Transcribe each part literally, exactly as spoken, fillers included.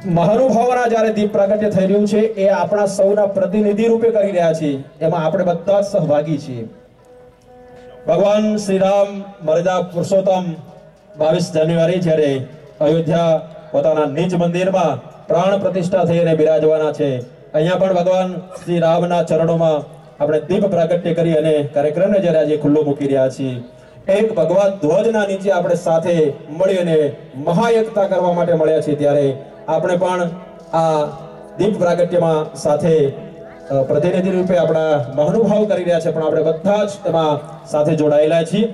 મહાનુભાવોના જ્યારે દીપ પ્રાગટ્ય થઈ રહ્યું છે એ આપણા સૌના પ્રતિનિધિ રૂપે કરી રહ્યા છે, એમાં આપણે બધા જ સહભાગી છીએ. ભગવાન શ્રી રામ મર્યાદા પુરુષોત્તમ બાવીસ જાન્યુઆરી જ્યારે અયોધ્યા પોતાના નિજ મંદિરમાં પ્રાણ પ્રતિષ્ઠા થઈ અને બિરાજવાના છે, અહીંયા પણ ભગવાન શ્રી રામના ચરણોમાં આપણે દીપ પ્રાગટ્ય કરી અને કાર્યક્રમને જ્યારે આજે ખુલ્લો મૂકી રહ્યા છીએ. એક ભગવા ધ્વજના નીચે આપણે સાથે મળી અને મહાયકતા કરવા માટે મળ્યા છીએ, ત્યારે આપણે પણ આ દીપ પ્રાગટ્યમાં સાથે પ્રતિનિધિ રૂપે આપણા મહાનુભાવ કરી રહ્યા છે, પણ આપણે બધા જ એમાં સાથે જોડાયેલા છીએ.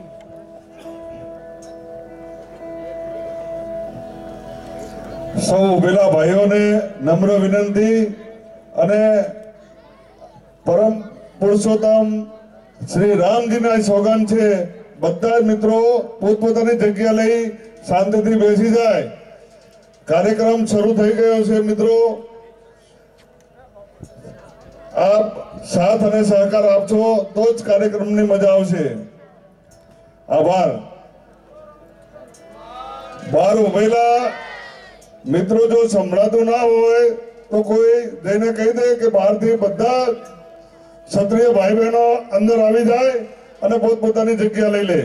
સૌ ઉભેલા ભાઈઓને નમ્ર વિનંતી અને પરમ પુરુષોત્તમ શ્રી રામજીના સોગન છે, બધા મિત્રો પોતપોતાની જગ્યા લઈ શાંતિથી બેસી જાય. કાર્યક્રમ શરૂ થઈ ગયો છે. મિત્રો આપ સાથ અને સહકાર આપશો તો જ કાર્યક્રમની મજા આવશે. આભાર. બહાર ઉભેલા મિત્રો જો સંભળાતું ના હોય તો કોઈ જઈને કહી દે કે બહારથી બધા ક્ષત્રિય ભાઈ બહેનો અંદર આવી જાય અને પોતપોતાની જગ્યા લઈ લે.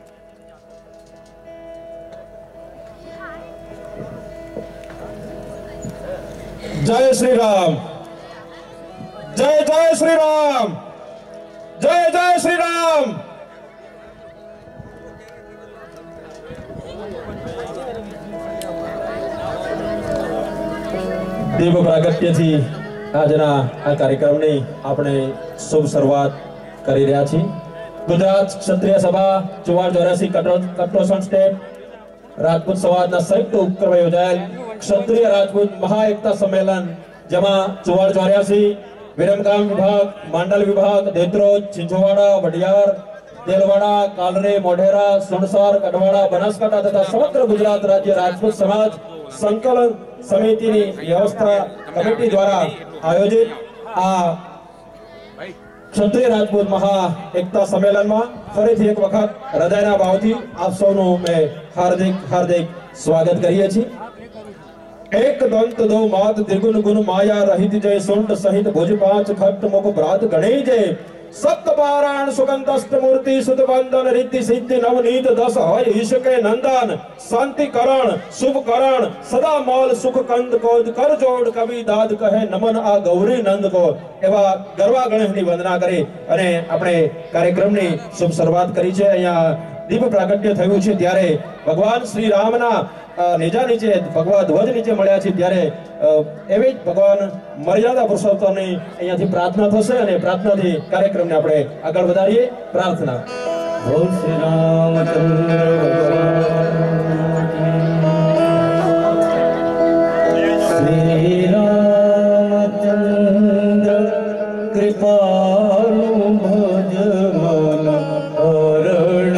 જય શ્રી રામ, જય જય શ્રી રામ, જય જય શ્રી રામ. દીપ પ્રાગટ્યથી આજના આ કાર્યક્રમની આપણે શુભ શરૂઆત કરી રહ્યા છીએ. ગુજરાત ક્ષત્રિય સભા ચુવાડ ચોર્યાસી કટોસણ સ્ટેપ રાજપૂત સમાજના સંયુક્ત ઉપક્રમે યોજાયેલ ક્ષત્રિય રાજપૂત મહાએકતા સંમેલન, જેમાં ચુવાડ ચોર્યાસી, વિરમગામ વિભાગ, માંડલ વિભાગ, દેત્રોજ, ચિંચોવાડા, વડિયાર, દેલવાડા, કાલરે, મોઢેરા, સુણસર, કડવાડા, બનાસકાંઠા તથા સમગ્ર ગુજરાત રાજ્ય રાજપૂત સમાજ સંકલન સમિતિની વ્યવસ્થા કમિટી દ્વારા આયોજિત આ ક્ષત્રિય રાજપૂત મહા એકતા સંમેલનમાં ફરીથી એક વખત હૃદયના ભાવથી આપ સૌનું મેં હાર્દિક હાર્દિક સ્વાગત કરીએ છીએ. એક દંત દો માત દ્વિગુણ ગુણ માયા રહિત જય સુંટ સહિત ભુજ પાંચ ખટ મુખ ભ્રાત ગણેય જય સપ્ત પારાયણ સુગંધસ્ત મૂર્તિ સુત વંદન રીતિ સિદ્ધિ નવનીત દસ હોય ઈશકે નંદન શાંતિ કરણ શુભ કરણ સદા મોલ સુખ કંદ કોદ કર જોડ કવિ દાદ કહે નમન આ ગૌરી નંદ કો. એવા ગરવા ગણેશની વંદના કરી અને આપણે કાર્યક્રમની શુભ શરૂઆત કરી છે. અહીંયા દીપ પ્રાગટ્ય થયું છે ત્યારે ભગવાન શ્રી રામના નેજા નીચે ભગવા ધ્વજ નીચે મળ્યા છે, ત્યારે એવી જ ભગવાન મર્યાદા પુરુષોત્તમની અહીંયાથી પ્રાર્થના થશે અને પ્રાર્થનાથી કાર્યક્રમને આપણે આગળ વધારીએ. પ્રાર્થના. બોલ શ્રી રામચંદ્ર શ્રી રામચંદ્ર કૃપાલુ ભજ મન અરણ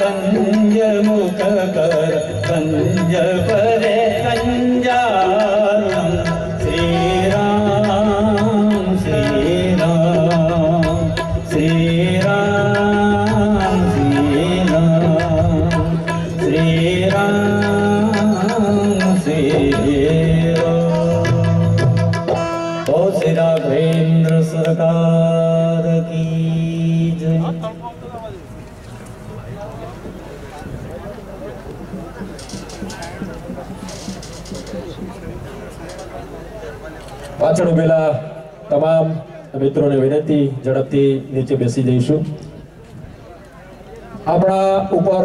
कंज मुख कर कंज परे कंजारुणं श्री राम श्री राम श्री राम श्री राम श्री राम श्री राम। ओ श्री राघवेंद्र सरकार की जय। પાછળ ઉભેલા તમામ મિત્રોને વિનંતી ઝડપથી નીચે બેસી જઈશું। આપણા ઉપર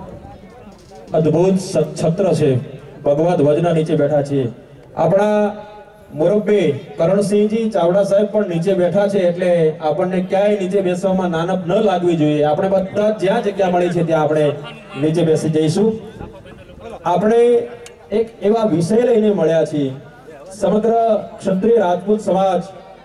અદ્ભુત છત્ર છે, ભગવા ધ્વજના નીચે બેઠા છીએ। આપણા મુરબ્બી કરણસિંહજી ચાવડા સાહેબ પણ નીચે બેઠા છે, એટલે આપણને ક્યાંય નીચે બેસવામાં નાનપ ન લાગવી જોઈએ। આપણે બધા જ્યાં જગ્યા મળી છે ત્યાં આપણે નીચે બેસી જઈશું। આપણે એક એવા વિષય લઈને મળ્યા છીએ, સમગ્ર ક્ષત્રિય રાજપૂત સમાજ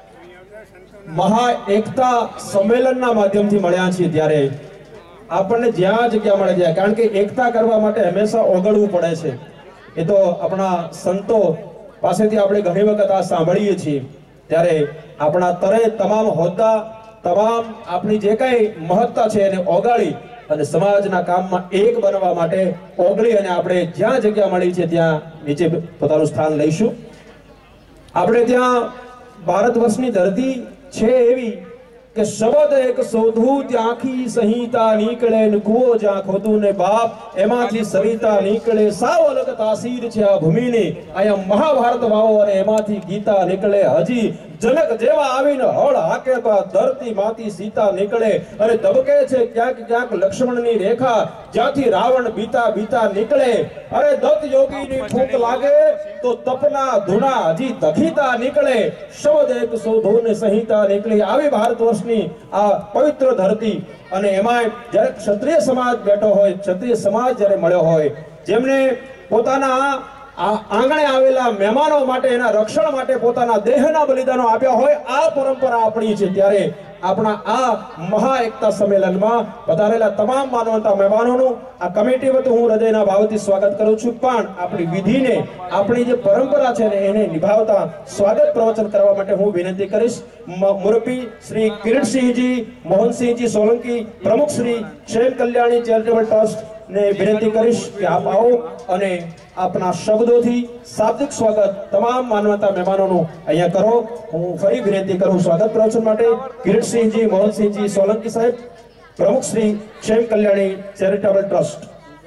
મહા એકતા સંમેલનના માધ્યમથી મળ્યા છીએ, ત્યારે આપણને જ્યાં જગ્યા મળે ત્યાં, કારણ કે એકતા કરવા માટે હંમેશા ઓગળવું પડે છે। એ તો આપણા સંતો પાસેથી આપણે ઘણી વખત આ સાંભળીએ છીએ। ત્યારે આપણા તરે તમામ હોદ્દા, તમામ આપણી જે કઈ મહત્તા છે એને ઓગાળી અને સમાજના કામમાં એક બનવા માટે ઓગળી અને આપણે જ્યાં જગ્યા મળી છે ત્યાં નીચે પોતાનું સ્થાન લઈશું। આપણે ત્યાં ભારત વર્ષની ધરતી છે એવી કે શબ્દ એક શોધું ત્યાંથી સંહિતા નીકળે ને કુવો જ્યાં ખોદું ને બાપ એમાંથી સરિતા નીકળે। સાવ અલગ તાસીર છે આ ભૂમિની, અહીંયા મહાભારત વાવો અને એમાંથી ગીતા નીકળે। હજી જનક જેવા આવીને હળ હાકે તો ધરતી માંથી સીતા નીકળે અને ધબકે છે ક્યાંક ક્યાંક લક્ષ્મણની રેખા, જ્યાંથી રાવણ બીતા બીતા નીકળે। અરે દત્ત યોગીની ફૂંક લાગે તો તપના ધૂણા હજી દખીતા નીકળે। શબ્દ એક શોધો ને સંહિતા નીકળી। આવી ભારત વર્ષની આ પવિત્ર ધરતી, અને એમાં જ્યારે ક્ષત્રિય સમાજ બેઠો હોય, ક્ષત્રિય સમાજ જ્યારે મળ્યો હોય, જેમને પોતાના આ આંગણે આવેલા મહેમાનો માટે, એના રક્ષણ માટે પોતાના દેહના બલિદાનો આપ્યા હોય, આ પરંપરા આપણી છે। ત્યારે આપણા આ મહા એકતા સંમેલનમાં પધારેલા તમામ માનવતા મહેમાનોનું આ કમિટી વતી હું હૃદયના ભાવથી સ્વાગત કરું છું। પણ આપણી વિધિને, આપણી જે પરંપરા છે ને એને નિભાવતા સ્વાગત પ્રવચન કરવા માટે હું વિનંતી કરીશ મુરબ્બી શ્રી કિરીટસિંહજી મોહનસિંહજી સોલંકી, પ્રમુખ શ્રી ક્ષેમ કલ્યાણી ચેરિટેબલ ટ્રસ્ટ ને વિનંતી કરીશ કે આપ આવો અને આપના શબ્દોથી શાબ્દિક સ્વાગત તમામ માનવતા મહેમાનોનું અહીંયા કરો। હું ફરી વિનંતી કરું સ્વાગત પ્રવચન માટે કિરીટસિંહજી મોહનસિંહજી સોલંકી સાહેબ, પ્રમુખ Shri Kshem Kalyani charitable trust.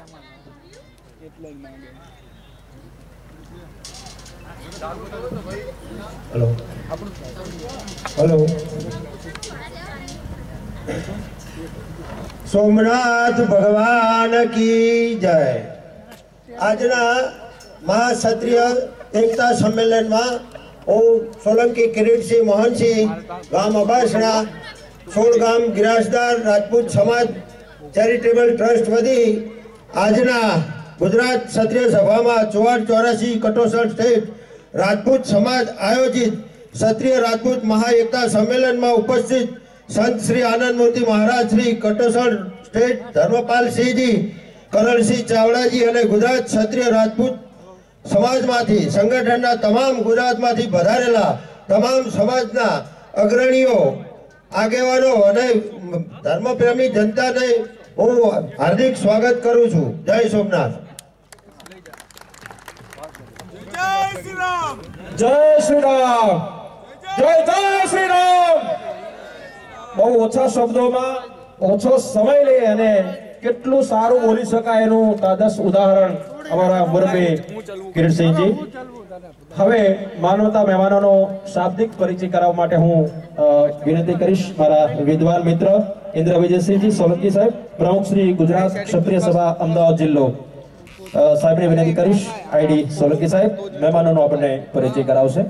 Hello hello Somnath भगवान की जय। આજના મહાક્ષત્રિય એકતા સંમેલનમાં હું સોલંકી કિરીટસિંહ મોહનસિંહ ગામ અબાસણા સોળ ગામ ગિરાસદાર રાજપૂત સમાજ ચેરિટેબલ ટ્રસ્ટ વતી આજના ગુજરાત ક્ષત્રિય સભામાં ચુવાડ ચોરાસી કટોસર સ્ટેટ રાજપૂત સમાજ આયોજિત ક્ષત્રિય રાજપૂત મહા એકતા સંમેલનમાં ઉપસ્થિત સંત શ્રી આનંદ મૂર્તિ મહારાજ શ્રી કટોસર સ્ટેટ ધર્મપાલ સિંહજી, કરણસિંહ ચાવડાજી અને ગુજરાત ક્ષત્રિય રાજપૂત સમાજમાંથી સંગઠનના તમામ ગુજરાતમાંથી પધારેલા તમામ સમાજના અગ્રણીઓ, આગેવાનો અને ધર્મપ્રેમી જનતાને હું હાર્દિક સ્વાગત કરું છું। જય સોમનાથ। જય શ્રી રામ, જય શ્રી રામ, જય જય શ્રી રામ। બહુ ઓછા શબ્દોમાં ઓછો સમય લે અને કેટલું સારું બોલી શકાય એનું તાદસ ઉદાહરણ અમારા મુરબ્બી કિરીટસિંહજી। હવે માનવતા મહેમાનોનો શાબ્દિક પરિચય કરાવવા માટે હું વિનંતી કરીશ મારા વિદ્વાન મિત્ર ઇન્દ્ર વિજયસિંહજી સોલંકી સાહેબ, પ્રમુખ શ્રી ગુજરાત ક્ષત્રિય સભા અમદાવાદ જિલ્લો સાહેબને વિનંતી કરીશ। આઈડી સોલંકી સાહેબ મહેમાનોનો આપણને પરિચય કરાવશે।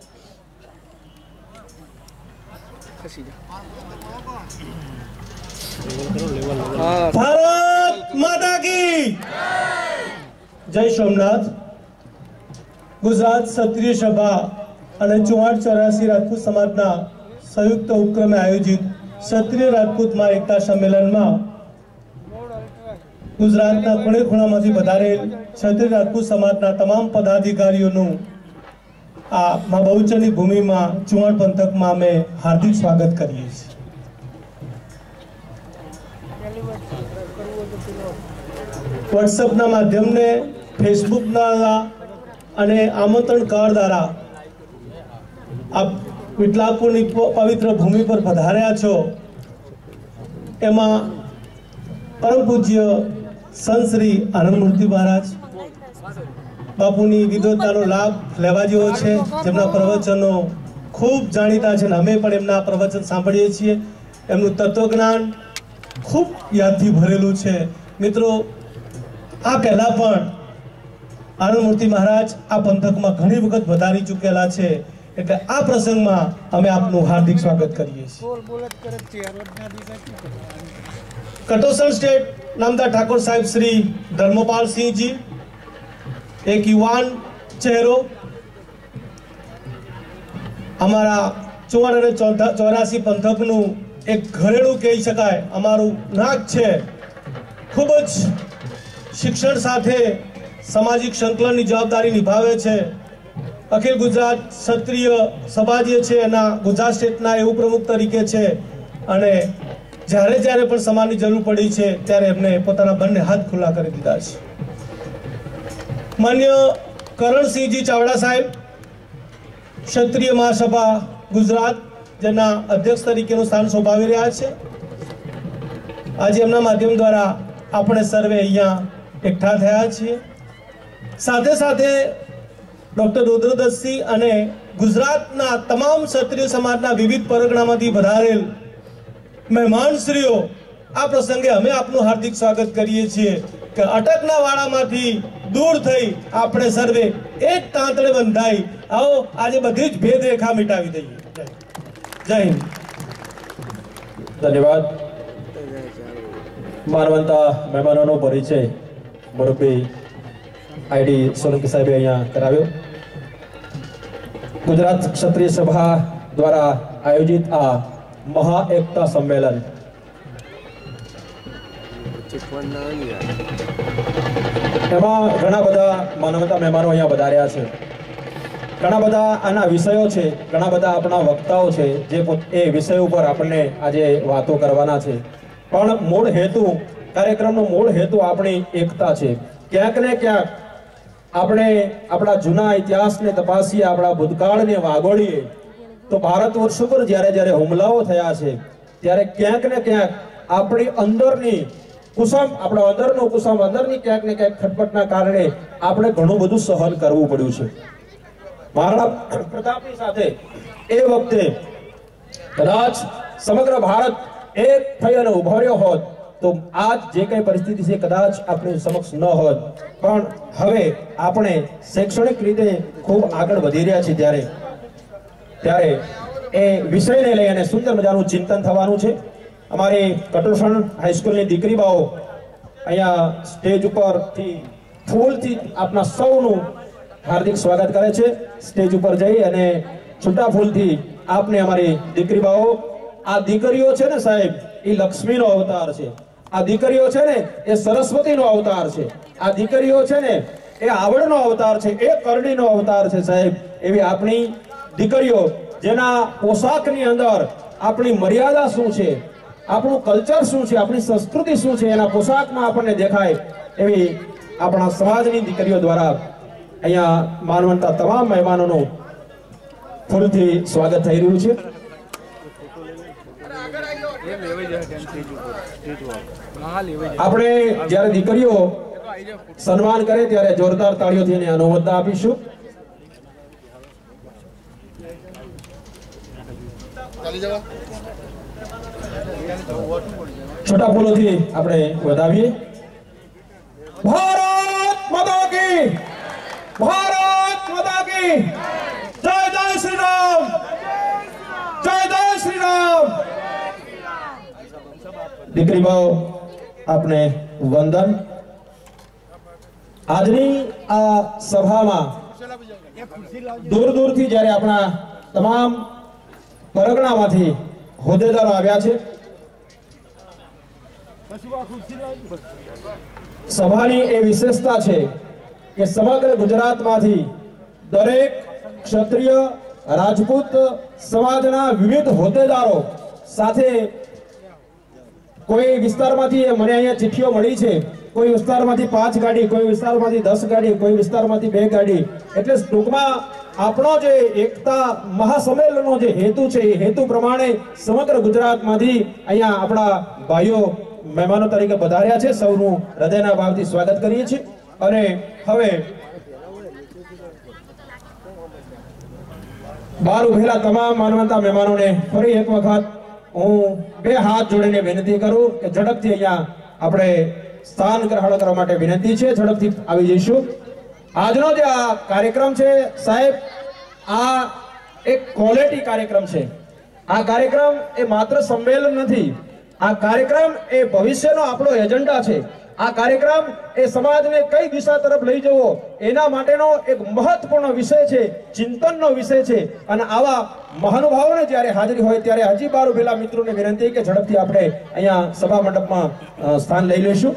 भारत माता की जय। सोमनाथ गुजरात क्षत्रिय सभा અને ચુવાડ ચોરાસી રાજપૂત સમાજના સંયુક્ત ઉપક્રમે આયોજિત ક્ષત્રિય રાજપૂત માં એકતા સંમેલનમાં ગુજરાતના ખૂણે ખૂણામાંથી વધારેલ ક્ષત્રિય રાજપૂત સમાજના તમામ પદાધિકારીઓનું આ મા બહુચરની ભૂમિમાં ચુવાણ પંથકમાં અમે હાર્દિક સ્વાગત કરીએ છીએ. વોટ્સઅપના માધ્યમને ફેસબુકના અને આમંત્રણ કાર્ડ દ્વારા આપ વિટલાપુરની પવિત્ર ભૂમિ પર પધાર્યા છો. એમાં પરમ પૂજ્ય સંત શ્રી આનંદમૂર્તિ મહારાજ બાપુની વિદ્વતાનો લાભ લેવા જેવો છે, જેમના પ્રવચનો ખૂબ જાણીતા છે અને અમે પણ એમના પ્રવચન સાંભળીએ છીએ. એમનું તત્વજ્ઞાન ખૂબ યાદથી ભરેલું છે. મિત્રો, આ પહેલા પણ આનંદમૂર્તિ મહારાજ આ પંથકમાં ઘણી વખત વધારી ચૂકેલા છે, એટલે આ પ્રસંગમાં અમે આપનું હાર્દિક સ્વાગત કરીએ છીએ. કટોસણ સ્ટેટ નામદાર ઠાકોર સાહેબ શ્રી ધર્મપાલસિંહજી, એક યુવાન ચહેરો, અમારા ચુવાણ અને ચોરાસી પંથકનું એક ઘરેણું કહી શકાય, અમારું નાક છે. ખૂબ જ શિક્ષણ સાથે સામાજિક સંકલનની જવાબદારી નિભાવે છે. અખિલ ગુજરાત ક્ષત્રિય સભા જે છે એના ગુજરાત સ્ટેટના એવું પ્રમુખ તરીકે છે અને જ્યારે જ્યારે પણ સમાજની જરૂર પડી છે ત્યારે એમને પોતાના બંને હાથ ખુલ્લા કરી દીધા છે. માન્ય કરણસિંહજી ચાવડા સાહેબ, ક્ષત્રિય મહાસભા ગુજરાત જેના અધ્યક્ષ તરીકેનું સ્થાન શોભાવી રહ્યા છે. આજે એમના માધ્યમ દ્વારા આપણે સર્વે અહીંયા એકઠા થયા છીએ. સાથે સાથે ડોક્ટર રુદ્રદત્તસિંહ અને ગુજરાતના તમામ ક્ષત્રિય સમાજના વિવિધ પરગણામાંથી વધારેલ મહેમાનશ્રીઓ, આ પ્રસંગે અમે આપનું હાર્દિક સ્વાગત કરીએ છીએ કે અટકના વાળામાંથી દૂર થઈ આપણે સર્વે એક તાંતણે બંધાઈ આવો આજે બધી જ ભેદરેખા મિટાવી દઈએ. જય હિન્દ. ધન્યવાદ. માનવંતા મહેમાનોનો પરિચય મુરબ્બી આઈડી સોલંકી સાહેબે અહીંયા કરાવ્યો. ગુજરાત ક્ષત્રિય સભા દ્વારા આયોજિત આ મહા એકતા સંમેલન એમાં ઘણા બધા માનવતા મહેમાનો અહીંયા વધાર્યા છે. ઘણા બધા આના વિષયો છે, ઘણા બધા આપણા વક્તાઓ છે જે એ વિષય ઉપર આપણને આજે વાતો કરવાના છે. પણ મૂળ હેતુ, કાર્યક્રમનો મૂળ હેતુ આપણી એકતા છે. ક્યાંક ને ક્યાંક આપણે આપણા જૂના ઇતિહાસને તપાસીએ, આપણા ભૂતકાળને વાગોળીએ તો ભારત વર્ષ ઉપર જ્યારે જ્યારે હુમલાઓ થયા છે ત્યારે ક્યાંક ને ક્યાંક આપણી અંદરની કુસમ, આપણા અંદરનો કુસમ, અંદરની ક્યાંક ને ક્યાંક ખટપટના કારણે આપણે ઘણું બધું સહન કરવું પડ્યું છે. મહારાણા પ્રતાપની સાથે એ વખતે કદાચ સમગ્ર ભારત એક થઈ અને ઉભો રહ્યો હોત તો આજ જે કઈ પરિસ્થિતિ છે કદાચ આપણી સમક્ષ ન હોત. પણ હવે આપણે શૈક્ષણિક રીતે ખૂબ આગળ વધી રહ્યા છીએ ત્યારે ત્યારે એ વિષયને લઈ અને સુંદર મજાનું ચિંતન થવાનું છે. અમારી કટોસણ હાઈસ્કૂલની દીકરીબાઓ અહીંયા સ્ટેજ ઉપરથી ફૂલથી આપના સૌનું હાર્દિક સ્વાગત કરે છે. સ્ટેજ ઉપર જઈ અને છૂટા ફૂલથી આપને અમારી દીકરીબાઓ, આ દીકરીઓ છે ને સાહેબ એ લક્ષ્મીનો અવતાર છે. આ દીકરીઓ છે ને એ સરસ્વતીનો અવતાર છે. આ દીકરીઓ છે ને એ આવડનો અવતાર છે, એ કરણીનો અવતાર છે સાહેબ. એવી આપણી દીકરીઓ જેના પોશાકની અંદર આપણી મર્યાદા શું છે, આપણું કલ્ચર શું છે, આપણી સંસ્કૃતિ શું છે, એના પોશાકમાં આપણને દેખાય એવી આપણા સમાજની દીકરીઓ દ્વારા અહીંયા માનવંતા તમામ મહેમાનોનું ફૂલથી સ્વાગત થઈ રહ્યું છે. આપણે જ્યારે દીકરીઓ સન્માન કરે ત્યારે જોરદાર તાળીઓથી એને અનુમોદના આપીશું. છોટા ફૂલોથી આપણે વધાવીએ. ભારત માતા કી, ભારત માતા કી જય. જય શ્રી રામ, જય જય શ્રી રામ. દીકરી બાઓ આપને વંદન. આજની આ સભામાં દૂર દૂરથી જ્યારે આપણા તમામ પરગણામાંથી હોદ્દેદારો આવ્યા છે સભાની એ વિશેષતા છે કે સમગ્ર ગુજરાતમાંથી દરેક ક્ષત્રિય રાજપૂત સમાજના વિવિધ હોદ્દેદારો સાથે કોઈ વિસ્તારમાંથી મને અહીંયા ચિઠ્ઠીઓ મળી છે, કોઈ વિસ્તારમાંથી પાંચ ગાડી, કોઈ વિસ્તારમાંથી દસ ગાડી, કોઈ વિસ્તારમાંથી બે ગાડી. એટલે ટૂંકમાં આપણો જે એકતા મહાસંમેલનનો જે હેતુ છે એ હેતુ પ્રમાણે સમગ્ર ગુજરાતમાંથી અહીંયા આપણા ભાઈઓ મહેમાનો તરીકે પધાર્યા છે. સૌનું હૃદયના ભાવથી સ્વાગત કરીએ છીએ. અને હવે બહાર ઉભેલા તમામ માનવતા મહેમાનોને ફરી એક વખત હું બે હાથ જોડીને વિનંતી કરું કે ઝડપથી અહીંયા આપણે સ્થાન ગ્રહણ કરવા માટે વિનંતી છે. ઝડપથી આવી જઈશું. આજનો જે આ કાર્યક્રમ છે સાહેબ, આ એક ક્વોલિટી કાર્યક્રમ છે. આ કાર્યક્રમ એ માત્ર સંમેલન નથી, આ કાર્યક્રમ એ ભવિષ્યનો આપણો એજન્ડા છે. આ કાર્યક્રમ એ સમાજને કઈ દિશા તરફ લઈ જવો એના માટેનો એક મહત્વપૂર્ણ વિષય છે, ચિંતનનો વિષય છે. અને આવા મહાનુભાવોને જ્યારે હાજરી હોય ત્યારે હજી બાર ઉભેલા મિત્રોને વિનંતી કે ઝડપથી આપણે અહીંયા સભા મંડપમાં સ્થાન લઈ લઈશું.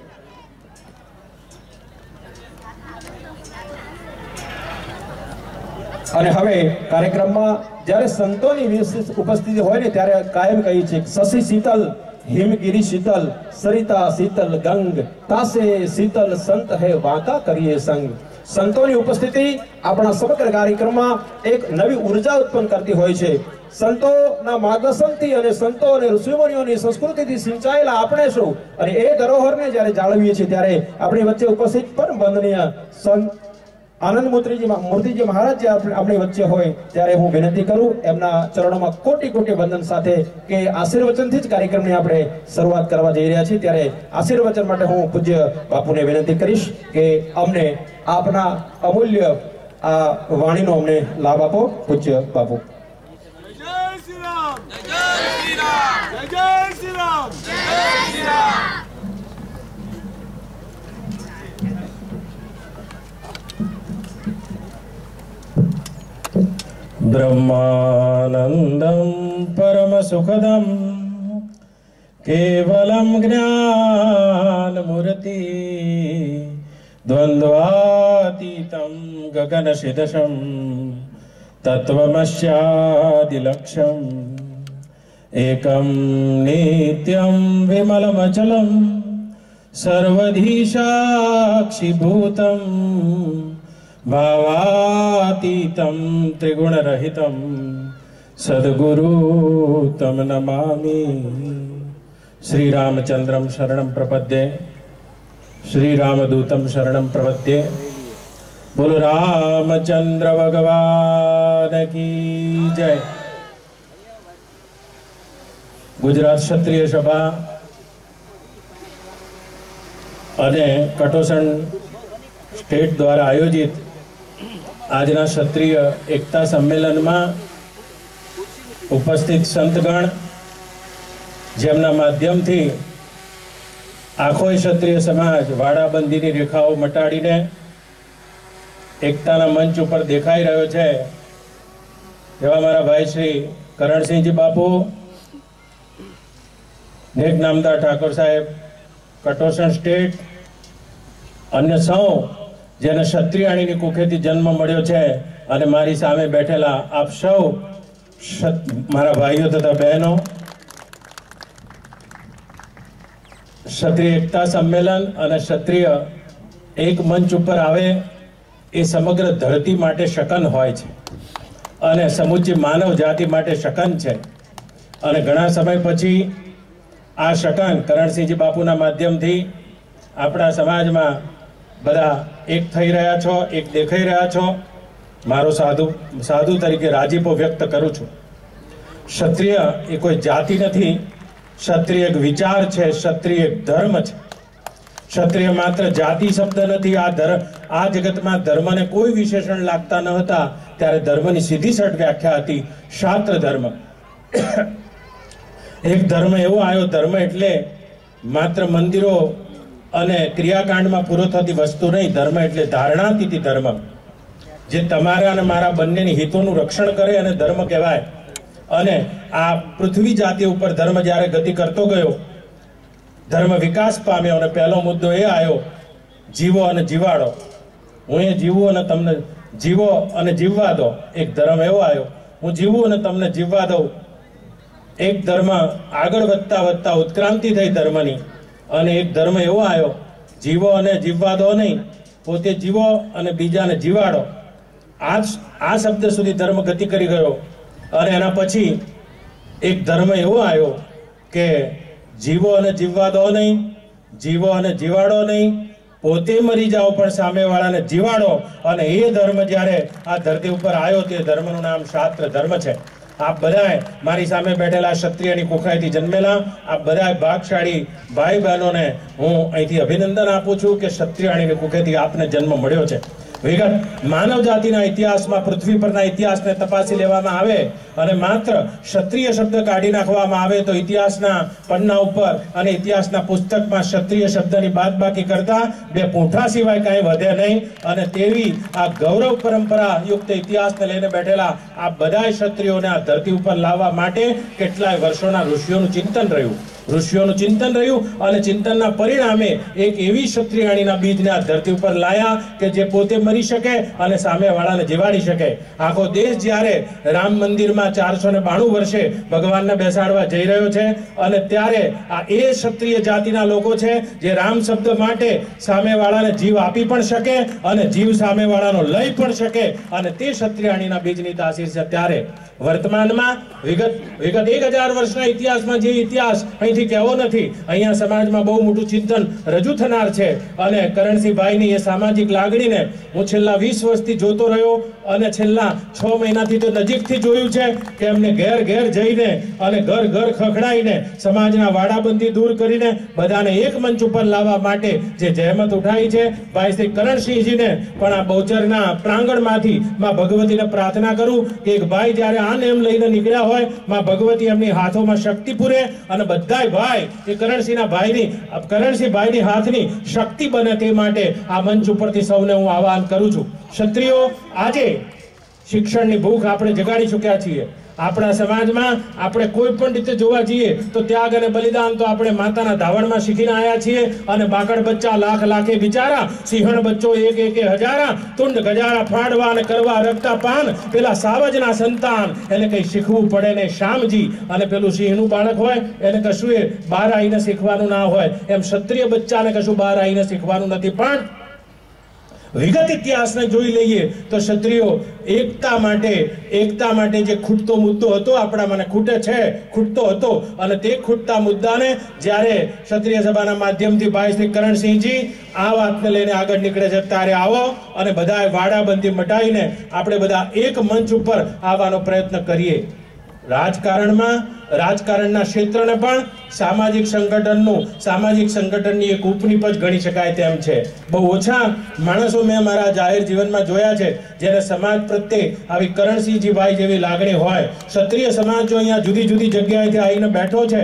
અને હવે કાર્યક્રમમાં જ્યારે સંતોની વિશેષ ઉપસ્થિતિ હોય ને ત્યારે કાયમ કહી છે શશી શીતલ हिमगिरी शीतल सरिता शीतल गंग तासे शीतल संत है वाका करिए संग. संतों की उपस्थिति अपना समग्र कार्यक्रम में एक नवी ऊर्जा उत्पन्न करती હોય છે. સંતોના માર્ગદર્શનથી અને સંતો અને ઋષિમુનિઓની સંસ્કૃતિથી સિંચાયેલા આપણે શું અને એ ધરોહરને જ્યારે જાળવીએ છીએ ત્યારે આપણી વચ્ચે ઉપસ્થિત પરમ વંદનીય સંત આનંદ મૂર્તિજી મૂર્તિજી મહારાજ જે આપણી વચ્ચે હોય ત્યારે હું વિનંતી કરું એમના ચરણોમાં કોટી કોટી વંદન સાથે કે આશીર્વચનથી જ કાર્યક્રમની આપણે શરૂઆત કરવા જઈ રહ્યા છીએ. ત્યારે આશીર્વચન માટે હું પૂજ્ય બાપુને વિનંતી કરીશ કે અમને આપના અમૂલ્ય આ વાણીનો અમને લાભ આપો. પૂજ્ય બાપુ. જય શ્રી રામ, જય શ્રી રામ, જય શ્રી રામ, જય શ્રી રામ. ब्रह्मानंदं परम सुखदं केवलं ज्ञानमूर्ति द्वन्द्वातीतं गगनसदृशं तत्त्वमस्यादिलक्ष्यम् एकं नित्यं विमलमचलं सर्वधी साक्षिभूतम् भावातीतं त्रिगुणरहितं सद्गुरु तम नमामि. श्री रामचंद्रम शरणं प्रपद्ये, श्री रामदूतं शरणं प्रपद्ये. बोलो रामचंद्र भगवान की जय. गुजरात क्षत्रिय सभा અને કટોસણ સ્ટેટ દ્વારા આયોજિત આજના ક્ષત્રિય એકતા સંમેલનમાં ઉપસ્થિત સંતગણ જેમના માધ્યમથી આખો ક્ષત્રિય સમાજ વાડાબંધીની રેખાઓ મટાડીને એકતાના મંચ ઉપર દેખાઈ રહ્યો છે એવા મારા ભાઈ શ્રી કરણસિંહજી બાપુ, નેક નામદાર ઠાકોર સાહેબ, કટોસણ સ્ટેટ, અન્ય સૌ જેને ક્ષત્રિયાણીની કુખેથી જન્મ મળ્યો છે અને મારી સામે બેઠેલા આપ સૌ મારા ભાઈઓ તથા બહેનો, ક્ષત્રિય એકતા સંમેલન અને ક્ષત્રિય એક મંચ ઉપર આવે એ સમગ્ર ધરતી માટે શકન હોય છે અને સમુચ્ચી માનવ જાતિ માટે શકન છે. અને ઘણા સમય પછી આ શકન કરણસિંહજી બાપુના માધ્યમથી આપણા સમાજમાં બધા એક થઈ રહ્યા છો, એક દેખાઈ રહ્યા છો. મારો સાધુ સાધુ તરીકે રાજીપો વ્યક્ત કરું છું. ક્ષત્રિય એ કોઈ જાતિ નથી, ક્ષત્રિય એક વિચાર છે, ક્ષત્રિય એક ધર્મ છે. ક્ષત્રિય માત્ર જાતિ શબ્દ નથી. આ ધર્મ આ જગતમાં ધર્મને કોઈ વિશેષણ લાગતા ન હતા ત્યારે ધર્મની સીધી સટ વ્યાખ્યા હતી શાસ્ત્ર ધર્મ. એક ધર્મ એવો આવ્યો, ધર્મ એટલે માત્ર મંદિરો અને ક્રિયાકાંડમાં પૂરો થતી વસ્તુ નહીં. ધર્મ એટલે ધારણાતીતિ ધર્મ, જે તમારા અને મારા બંનેની હિતોનું રક્ષણ કરે અને ધર્મ કહેવાય. અને આ પૃથ્વી જાતિ ઉપર ધર્મ જ્યારે ગતિ કરતો ગયો, ધર્મ વિકાસ પામ્યો અને પહેલો મુદ્દો એ આવ્યો જીવો અને જીવાડો. હું એ જીવું અને તમને જીવો અને જીવવા દો. એક ધર્મ એવો આવ્યો હું જીવું અને તમને જીવવા દઉં. એક ધર્મ આગળ વધતા વધતા ઉત્ક્રાંતિ થઈ ધર્મની, અને એક ધર્મ એવો આવ્યો જીવો અને જીવવા દો નહીં, પોતે જીવો અને બીજાને જીવાડો. આ આ શબ્દ સુધી ધર્મ ગતિ કરી ગયો. અને એના પછી એક ધર્મ એવો આવ્યો કે જીવો અને જીવવા દો નહીં, જીવો અને જીવાડો નહીં, પોતે મરી જાઓ પણ સામેવાળાને જીવાડો. અને એ ધર્મ જ્યારે આ ધરતી ઉપર આવ્યો તે ધર્મનું નામ શાસ્ત્ર ધર્મ છે. આપ બધાએ મારી સામે બેઠેલા ક્ષત્રિયની કુખાઈથી જન્મેલા આપ બધાએ ભાગશાળી ભાઈ બહેનોને હું અહીંથી અભિનંદન આપું છું કે ક્ષત્રિયાણીની કુખેથી આપને જન્મ મળ્યો છે. વિગત માનવ જાતિના ઇતિહાસમાં પૃથ્વી પરના ઇતિહાસને તપાસી લેવામાં આવે અને માત્ર ક્ષત્રિય શબ્દ કાઢી નાખવામાં આવે તો ઇતિહાસના પન્ના ઉપર અને ઇતિહાસના પુસ્તકમાં ક્ષત્રિય શબ્દની બાદબાકી કરતા બે પૂંઠા સિવાય કાંઈ વધે નહીં. અને તેવી આ ગૌરવ પરંપરા યુક્ત ઇતિહાસને લઈને બેઠેલા આ બધા ક્ષત્રિયોને આ ધરતી ઉપર લાવવા માટે કેટલાય વર્ષોના ઋષિઓનું ચિંતન રહ્યું ઋષિઓનું ચિંતન રહ્યું અને ચિંતનના પરિણામે એક એવી ક્ષત્રિયાણીના બીજને આ ધરતી ઉપર લાયા કે જે પોતે મરી શકે અને સામેવાળાને જીવાડી શકે. આખો દેશ જ્યારે રામ મંદિરમાં ચારસો ને બાણું વર્ષે ભગવાનને બેસાડવા જઈ રહ્યો છે અને ત્યારે આ એ ક્ષત્રિય જાતિના લોકો છે જે રામ શબ્દ માટે સામેવાળાને જીવ આપી પણ શકે અને જીવ સામેવાળાનો લઈ પણ શકે, અને તે ક્ષત્રિયાણીના બીજની તાસીર છે. ત્યારે વર્તમાનમાં વિગત વિગત એક હજાર વર્ષના ઇતિહાસમાં જે ઇતિહાસ અહીંથી કહેવો નથી, અહીંયા સમાજમાં બહુ મોટું ચિંતન રજૂ થનાર છે. અને કરણસિંહભાઈની એ સામાજિક લાગણીને હું છેલ્લા વીસ વર્ષથી જોતો રહ્યો અને છેલ્લા છ મહિનાથી તો નજીકથી જોયું છે કે એમને ઘેર ઘેર જઈને અને ઘર ઘર ખખડાઈને સમાજના વાડાબંધી દૂર કરીને બધાને એક મંચ ઉપર લાવવા માટે જે જહેમત ઉઠાવી છે. ભાઈ શ્રી કરણસિંહજીને પણ આ બહુચરના પ્રાંગણમાંથી માં ભગવતીને પ્રાર્થના કરું કે એક ભાઈ જ્યારે આ નેમ લઈને નીકળ્યા હોય માં ભગવતી એમની હાથોમાં શક્તિ પૂરે અને બધા ભાઈ એ કરણસિંહના ભાઈની કરણસિંહ ભાઈની હાથની શક્તિ બને તે માટે આ મંચ ઉપરથી સૌને હું આહ્વાન કરું છું. ક્ષત્રિયો આજે શિક્ષણની ભૂખ આપણે જગાડી ચૂક્યા છીએ. આપણા સમાજમાં આપણે કોઈ પણ રીતે જોવા જઈએ તો ત્યાગ અને બલિદાન તો આપણે માતાના ધાવણમાં શીખીને આવ્યા છીએ. અને બાકડ બચ્ચા લાખ લાખે બિચારા, સિંહણ બચ્ચો એક એક હજારા, તુંડ ગજારા ફાડવા અને કરવા રખતા પાન, પેલા સાવજના સંતાન એને કઈ શીખવું પડે ને શ્યામજી. અને પેલું સિંહનું બાળક હોય એને કશું એ બહાર આવીને શીખવાનું ના હોય, એમ ક્ષત્રિય બચ્ચાને કશું બહાર આવીને શીખવાનું નથી. પણ વિગત ઇતિહાસને જોઈ લઈએ તો ક્ષત્રિયો એકતા માટે એકતા માટે જે ખૂટતો મુદ્દો હતો આપણા મને ખૂટે છે ખૂટતો હતો અને તે ખૂટતા મુદ્દાને જ્યારે ક્ષત્રિય સભાના માધ્યમથી ભાઈ શ્રી કરણસિંહજી આ વાતને લઈને આગળ નીકળે છે ત્યારે આવો અને બધાએ વાડાબંધી મટાવીને આપણે બધા એક મંચ ઉપર આવવાનો પ્રયત્ન કરીએ. રાજકારણમાં રાજકારણના ક્ષેત્રને પણ સામાજિક સંગઠનનું સામાજિક સંગઠનની એક ઉપનિપજ ગણી શકાય તેમ છે. બહુ ઓછા માણસો મેં મારા જાહેર જીવનમાં જોયા છે જેને સમાજ પ્રત્યે આવી કરણસિંહજી ભાઈ જેવી લાગણી હોય. ક્ષત્રિય સમાજ જો અહીંયા જુદી જુદી જગ્યાએથી આવીને બેઠો છે,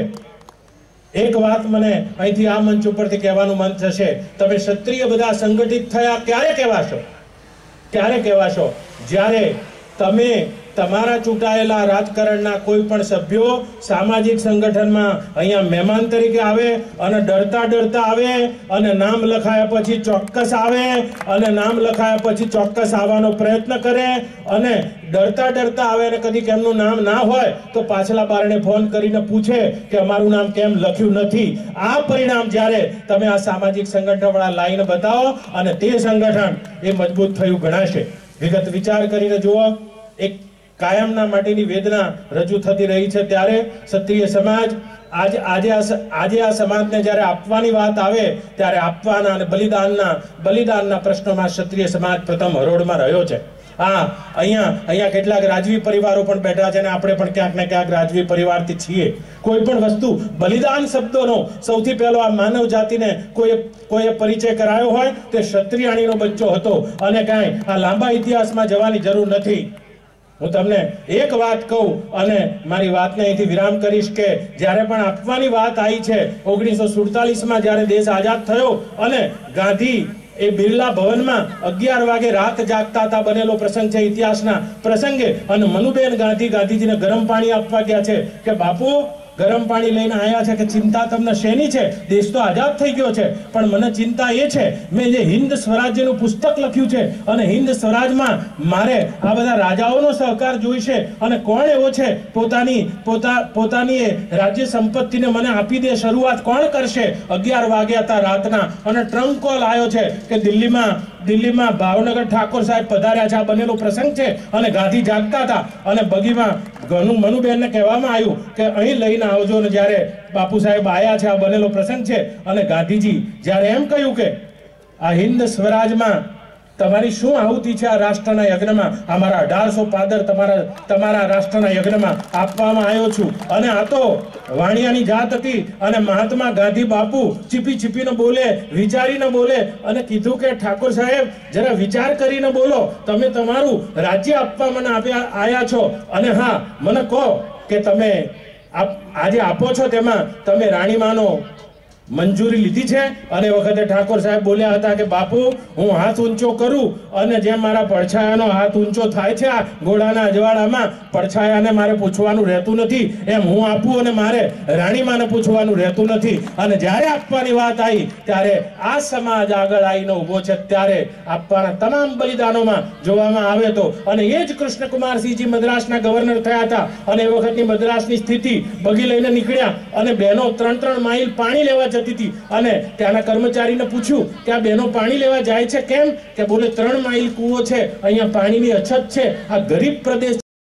એક વાત મને અહીંથી આ મંચ ઉપરથી કહેવાનું મન થશે, તમે ક્ષત્રિય બધા સંગઠિત થયા ક્યારે કહેવાશો? ક્યારે કહેવાશો? જ્યારે તમે તમારા ચૂંટાયેલા રાજકારણના કોઈ પણ સભ્યો સામાજિક સંગઠનમાં અહીંયા મહેમાન તરીકે આવે અને ડરતા ડરતા આવે અને નામ લખાયા પછી ચોક્કસ આવે અને નામ લખાયા પછી ચોક્કસ આવવાનો પ્રયત્ન કરે અને ડરતા ડરતા આવે અને કદી કેમનું નામ ના હોય તો પાછલા બારણે ફોન કરીને પૂછે કે અમારું નામ કેમ લખ્યું નથી. આ પરિણામ જ્યારે તમે આ સામાજિક સંગઠનવાળા લાઈને બતાવો અને તે સંગઠન એ મજબૂત થયું ગણાશે. વિગત વિચાર કરીને જુઓ, એક કાયમના માટેની વેદના રજૂ થતી રહી છે. ત્યારે ક્ષત્રિય સમાજ આજે આજે આજે આ સમાજને જ્યારે આપવાની વાત આવે ત્યારે આપવાના અને બલિદાનના બલિદાનના પ્રશ્નોમાં ક્ષત્રિય સમાજ પ્રથમ હરોળમાં રહ્યો છે. હા, અહીંયા અહીંયા કેટલાક રાજવી પરિવારો પણ બેઠા છે અને આપણે પણ ક્યાંક ને ક્યાંક રાજવી પરિવારથી છીએ. કોઈ પણ વસ્તુ બલિદાન શબ્દોનો સૌથી પહેલો આ માનવ જાતિને કોઈ કોઈએ પરિચય કરાયો હોય તે ક્ષત્રિયાણીનો બચ્ચો હતો અને કાંઈ આ લાંબા ઇતિહાસમાં જવાની જરૂર નથી. હું તમને એક વાત કહું અને મારી વાતને અહીંથી વિરામ કરીશ કે જ્યારે પણ આપવાની વાત આવી છે ઓગણીસો સુડતાલીસમાં જ્યારે દેશ આઝાદ થયો અને ગાંધી એ બિરલા ભવનમાં અગિયાર વાગે રાત જાગતા હતા બનેલો પ્રસંગ છે ઇતિહાસના પ્રસંગે, અને મનુબેન ગાંધી ગાંધીજીને ગરમ પાણી આપવા ગયા છે કે બાપુ ગરમ પાણી લઈને આવ્યા છે કે ચિંતા તમને શેની છે? દેશ તો આઝાદ થઈ ગયો છે, પણ મને ચિંતા એ છે, મેં જે હિન્દ સ્વરાજ્યનું પુસ્તક લખ્યું છે અને હિન્દ સ્વરાજમાં મારે આ બધા રાજાઓનો સહકાર જોઈશે અને કોણ એવો છે પોતાની પોતા પોતાની રાજ્ય સંપત્તિને મને આપી દે, શરૂઆત કોણ કરશે? અગિયાર વાગ્યા હતા રાતના અને ટ્રંક કોલ આવ્યો છે કે દિલ્હીમાં દિલ્હીમાં ભાવનગર ઠાકોર સાહેબ પધાર્યા છે, આ બનેલો પ્રસંગ છે અને ગાંધી જાગતા હતા અને બગીમાં ઘણું મનુબેનને કહેવામાં આવ્યું કે અહીં લઈને આવજો ને જ્યારે બાપુ સાહેબ આયા છે, આ બનેલો પ્રસંગ છે અને ગાંધીજી જ્યારે એમ કહ્યું કે આ હિન્દ સ્વરાજમાં તમારી શું આહુતિ છે આ રાષ્ટ્રના યજ્ઞમાં, અમારા અઢારસો પાદર તમારા તમારા રાષ્ટ્રના યજ્ઞમાં આપવામાં આવ્યો છું. અને આ તો વાણિયાની જાત હતી અને મહાત્મા ગાંધી બાપુ ચીપી ચીપીને બોલે, વિચારીને બોલે અને કીધું કે ઠાકોર સાહેબ જરા વિચાર કરીને બોલો, તમે તમારું રાજ્ય આપવા મને આપ્યા આયા છો અને હા મને કહો કે તમે આજે આપો છો તેમાં તમે રાણીમાનો મંજૂરી લીધી છે? અને વખતે ઠાકોર સાહેબ બોલ્યા હતા કે બાપુ હું હાથ ઊંચો કરું અને જેમ મારા પડછાયાનો હાથ ઊંચો થાય છે આ ઘોડાના અજવાળામાં, પડછાયાને મારે પૂછવાનું રહેતું નથી, એમ હું આપું અને મારે રાણીમાને પૂછવાનું રહેતું નથી. અને જ્યારે આપવાની વાત આવી ત્યારે આ સમાજ આગળ આવીને ઊભો છે, ત્યારે આપવાના તમામ બલિદાનોમાં જોવામાં આવે તો અને એ જ કૃષ્ણકુમારસિંહજી મદ્રાસના ગવર્નર થયા હતા અને એ વખતની મદ્રાસની સ્થિતિ બગી લઈને નીકળ્યા અને બહેનો ત્રણ ત્રણ માઇલ પાણી લેવા જતી હતી અને ત્યાંના કર્મચારીને પૂછ્યું કે આ બહેનો પાણી લેવા જાય છે કેમ? કે બોલે ત્રણ માઇલ કૂવો છે, અહીંયા પાણીની અછત છે, આ ગરીબ પ્રદેશ